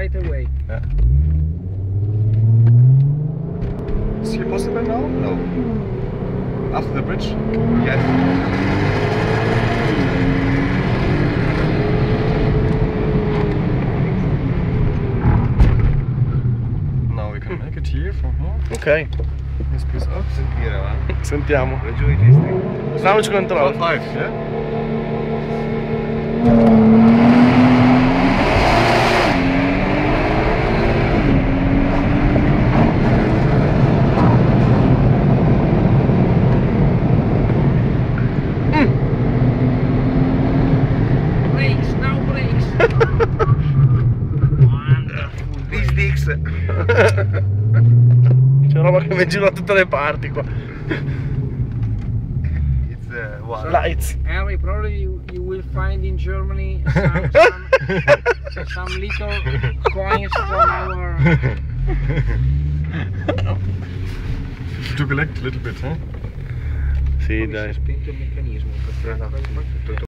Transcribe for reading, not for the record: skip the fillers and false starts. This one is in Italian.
right away. Yeah. Is it possible now? No. After the bridge? Yes. Now we can make it here from here. Ok, This piece up. Sentire, va? sentiamo. Ragioni testi. Launch control. 5, yeah? Brakes, now brakes. Wonderful. These dicks. C'è roba che mi gira da tutte le parti qua. It's one. Lights. Henry, probably you will find in Germany some little coins from our... To collect a little bit, huh? Sì, Come si è dai. spento il meccanismo per